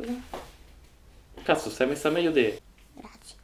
Scusa. Cazzo, stai messa meglio te. Grazie.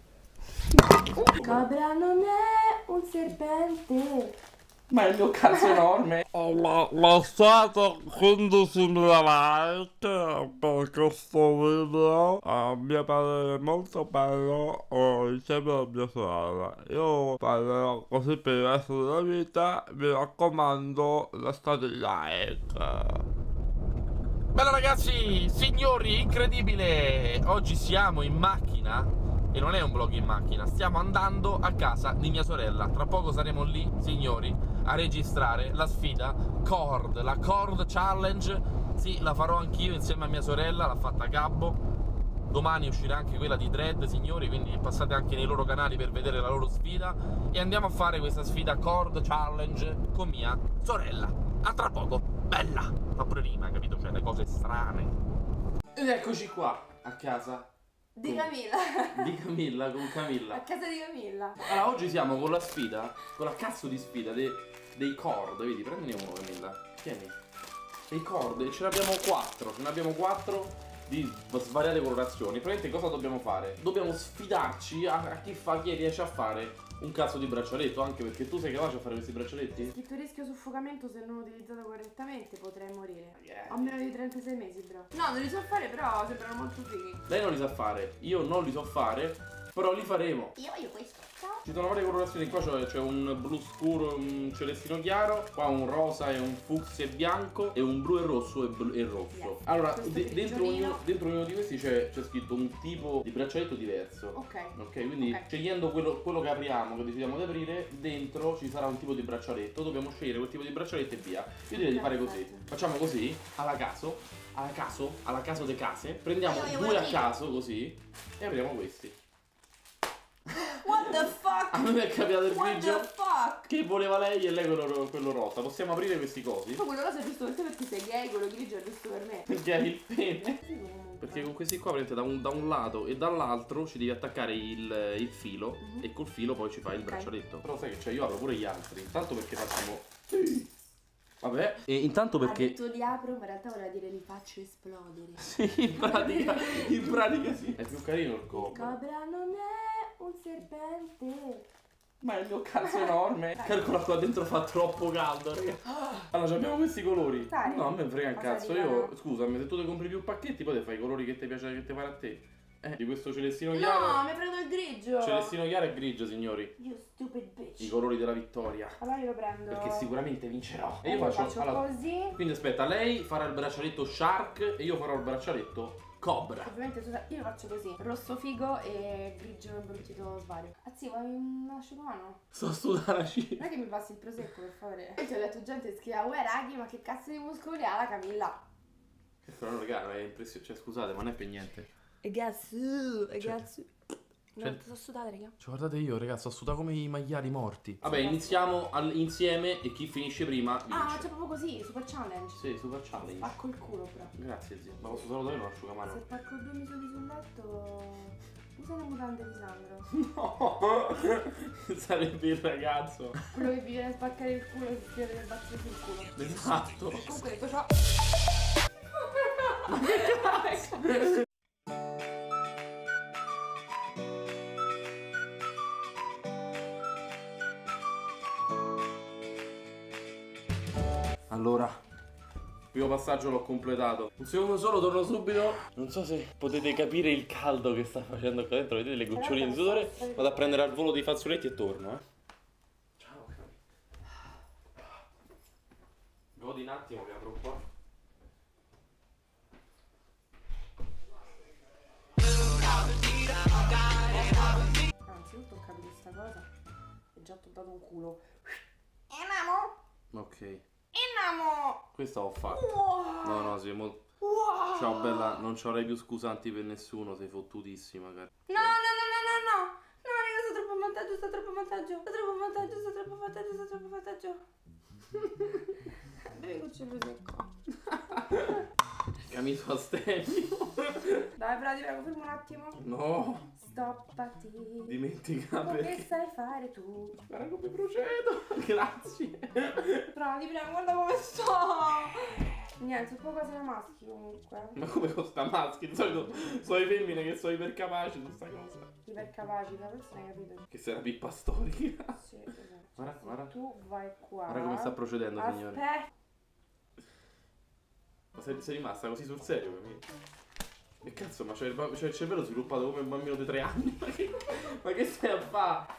Cobra non è un serpente. Ma è il mio cazzo enorme. Lo stato quindi similarmente per questo video a mio parere molto bello insieme a mia sorella. Io parlerò così per il resto della vita, mi raccomando lasciate il like. Bella ragazzi, signori, incredibile! Oggi siamo in macchina e non è un vlog in macchina, stiamo andando a casa di mia sorella. Tra poco saremo lì, signori, a registrare la sfida Cord, la Cord Challenge. Sì, la farò anch'io insieme a mia sorella, l'ha fatta Gabbo. Domani uscirà anche quella di Dread, signori, quindi passate anche nei loro canali per vedere la loro sfida. E andiamo a fare questa sfida Cord Challenge con mia sorella. A tra poco, bella! Fa pure rima, capito? Cioè, le cose strane. Ed eccoci qua, a casa. Di Camilla. Di Camilla, con A Camilla. casa di Camilla. Allora, oggi siamo con la sfida, con la cazzo di sfida dei cord. Vedi, prendine uno, Camilla. Tieni. Dei cord, e ce ne abbiamo 4. Ce ne abbiamo 4 di svariate colorazioni. Praticamente cosa dobbiamo fare? Dobbiamo sfidarci a chi riesce a fare un cazzo di braccialetto. Anche perché tu sei capace a fare questi braccialetti? Scritto rischio soffocamento se non utilizzato correttamente potrei morire. Ho meno di 36 mesi, bro. No, non li so fare, però sembrano molto fighi. Lei non li sa fare, io non li so fare, però li faremo. Io voglio questo. Ciao. Ci sono varie colorazioni, qua c'è un blu scuro, un celestino chiaro, qua un rosa e un fucsia e bianco, e un blu e rosso e rosso. Yes. Allora, Questo dentro grigionino. ognuno di questi c'è scritto un tipo di braccialetto diverso. Ok. Ok, quindi Ok. scegliendo quello che apriamo, che decidiamo di aprire, dentro ci sarà un tipo di braccialetto, dobbiamo scegliere quel tipo di braccialetto e via. Io direi di fare così. Perfetto. Facciamo così, alla caso de case, prendiamo Io voglio due a aprire. caso così e apriamo questi. What the fuck? A me è capitato il What grigio the fuck? che voleva lei e lei quello rosa. Possiamo aprire questi cosi? Ma quello rosa è giusto per te perché sei gay, quello grigio è giusto per me. Perché hai il pene. Sì, comunque. Perché con questi qua prende da un lato e dall'altro ci devi attaccare il filo e col filo poi ci fai il Ok. braccialetto. Però sai che c'è, io apro pure gli altri. Intanto perché facciamo. Vabbè. E intanto Ha perché. detto li apro, ma in realtà voleva dire li faccio esplodere. Sì, in pratica sì. È più carino il cobra. Cobra non è un serpente. Ma è il mio cazzo enorme. Calcola qua dentro fa troppo caldo, raga. Allora, abbiamo questi colori. Sai? No, a me frega un Cosa cazzo. dicono? Io, scusami, se tu ti compri più pacchetti, poi ti fai i colori che ti piace, che ti pare a te. Di questo celestino No, chiaro. mi prendo il grigio. Celestino chiaro e grigio, signori. You stupid bitch. I colori della vittoria. Allora io lo prendo. Perché sicuramente vincerò. E io lo faccio. Allora, così. quindi aspetta, lei farà il braccialetto Shark e io farò il braccialetto Cobra. Ovviamente io lo faccio così. Rosso figo e grigio imbruttito svario. Anzi, vuoi un asciugamano? Sto sudando Non è che mi passi il prosecco, per favore. E ti ho detto gente scrive, uè raghi, ma che cazzo di muscoli ha la Camilla? Però raga, è impressionante. Cioè, scusate, ma non è per niente. Ragazzi, ragazzi. Non sto sudare, raga. Cioè, guardate io, ragazzi, ho sudato come i maiali morti. Vabbè, iniziamo insieme e chi finisce prima vince. Ah, c'è proprio così, super challenge. Sì, super challenge. Spacco il culo, però. Grazie, zio. Ma posso solo dare un asciugamano? Se attacco due misuri sul letto. Usa le mutande di Sandro. No! Sarebbe il ragazzo. Quello che vi viene a spaccare il culo e si tira le bazze sul culo. Esatto. Comunque detto ciò. Allora, primo passaggio l'ho completato. Un secondo solo, torno subito. Non so se potete capire il caldo che sta facendo qua dentro. Vedete le goccioline di sudore? Vado a prendere al volo dei fazzoletti e torno, Ciao, godi un attimo che apro qua. Anzitutto ho capito sta cosa. E già ti ho dato un culo. Enamo! Ok, Enamo! questa ho fatto. Wow! No, sì, Wow! ciao bella, non ci avrei più scusanti per nessuno, sei fottutissima, cara. No, no, no, no, no, no! No, raga, sto troppo in vantaggio, sto troppo in vantaggio. Sto troppo in vantaggio, sto troppo in vantaggio, sto troppo in vantaggio. Bevi gocce prosecco. Camiso astemio. Dai, però ti prego, fermo un attimo. No, Stoppati. dimentica Che perché. sai fare tu? Guarda come procedo. Grazie. Però ti prego, guarda come sto. Niente, sono poche cose da maschi comunque. Ma come costa maschi? Di solito sono i femmine che sono ipercapaci su sta cosa. Ipercapaci, da questo hai capito? Che sei una pippa storica. Sì, esatto. Guarda, Se guarda. tu vai qua. Guarda come sta procedendo, signore. Aspetta. Ma sei rimasta così sul serio, capito? Che cazzo, ma c'è il cervello sviluppato come un bambino di 3 anni? Ma che stai a fare?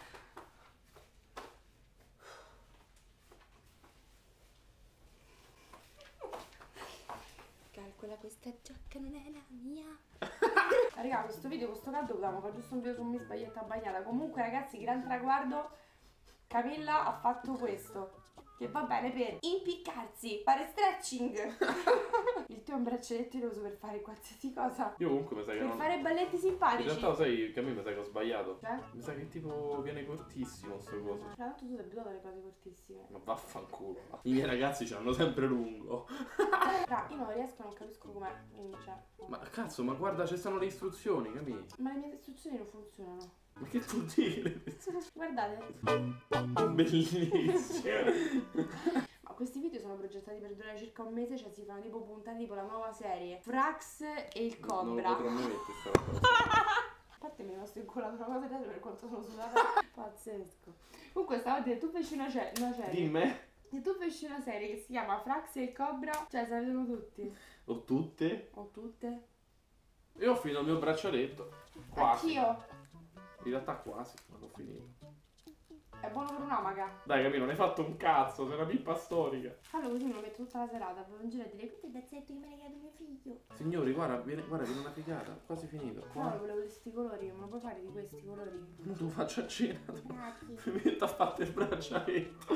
Calcola, questa giacca non è la mia. Raga, questo video, questo caldo, potevamo fare giusto un video su mi sbaglietta bagnata. Comunque ragazzi, gran traguardo. Camilla ha fatto questo, che va bene per impiccarsi, fare stretching. Il tuo è un braccialetto che lo uso per fare qualsiasi cosa. Io comunque mi sa che Per non... fare balletti In simpatici. realtà lo sai che a me mi sa che ho sbagliato. Cioè? Mi sa che tipo viene cortissimo sto coso. Tra l'altro tu sei abituato alle cose cortissime. Ma vaffanculo. Va. I miei ragazzi ce l'hanno sempre lungo. Raga, io non riesco, non capisco com'è. Quindi cioè, no. Ma cazzo, ma guarda, ci stanno le istruzioni, capi? Ma le mie istruzioni non funzionano. Ma che vuol dire? Guardate. Bellissimo. Ma questi video sono progettati per durare circa un mese, cioè si fanno tipo puntate tipo la nuova serie Frax e il Non Cobra. lo potrò mai mettere sta roba. A parte mi è rimasto inculato una cosa dietro per quanto sono sudata. Pazzesco. Comunque stavolta tu feci una serie. Dimmi. Se tu feci una serie che si chiama Frax e il Cobra, cioè se la vedono tutti. O tutte? O tutte. Io ho finito il mio braccialetto. Quasi. Anch'io. In realtà quasi, ma l'ho finito. È buono per un'amaca. Dai, capito, non hai fatto un cazzo, sei una pippa storica. Fallo così me lo metto tutta la serata. Proprio in giro e dire questo è il pezzetto che mi ha regalato mio figlio. Signori, guarda, viene una figata. Quasi finito. No, lo volevo di sti colori, me lo puoi fare di questi colori? Non tu faccio a cena. Grazie. Mi metto a fare il braccialetto.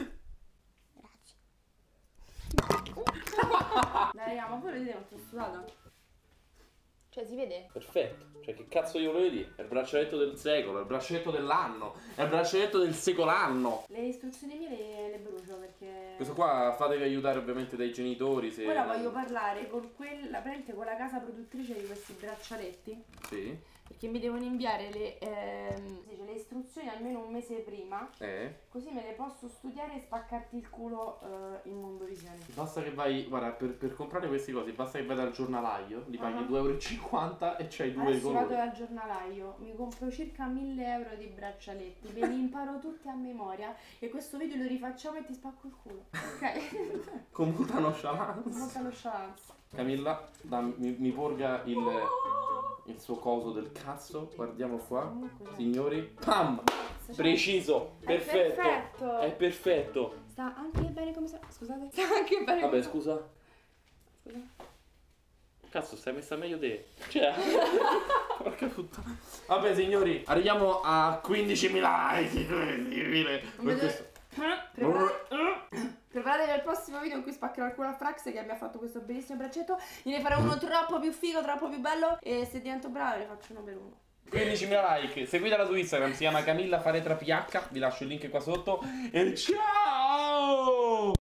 Dai raga, ma voi vedete quanto ho sudato? Cioè si vede? Perfetto. Cioè, che cazzo io volevo dire? È il braccialetto del secolo, è il braccialetto dell'anno, è il braccialetto del secolanno. Le istruzioni mie le brucio perché... Questo qua fatevi aiutare ovviamente dai genitori se... Ora voglio parlare con quella, praticamente con la casa produttrice di questi braccialetti. Sì. Perché mi devono inviare le istruzioni almeno un mese prima. Così me le posso studiare e spaccarti il culo in Mondovisione. Basta che vai, guarda, per comprare queste cose, basta che vai dal giornalaio, li paghi 2,50 € e c'hai due Adesso colori. vado dal giornalaio, mi compro circa 1.000 euro di braccialetti, me li imparo tutti a memoria e questo video lo rifacciamo e ti spacco il culo, ok? Con molta nonchalance. Molta nonchalance. Camilla, mi porga il suo coso del cazzo, guardiamo qua. Signori, pam! Preciso, perfetto. È perfetto. Sta anche bene come sta. Scusate. Sta anche bene. Vabbè, scusa. Scusa. Cazzo, stai messa meglio te. Cioè, porca puttana. Vabbè, signori, arriviamo a 15.000 like. Incredibile. Per questo. Preparatevi al prossimo video in cui spaccherò il culo a Frax che mi ha fatto questo bellissimo braccetto. Gliene farò uno troppo più figo, troppo più bello. E se divento brava ne faccio uno per uno. 15.000 like, seguitela su Instagram, si chiama Camilla Faretra PH, vi lascio il link qua sotto e ciao!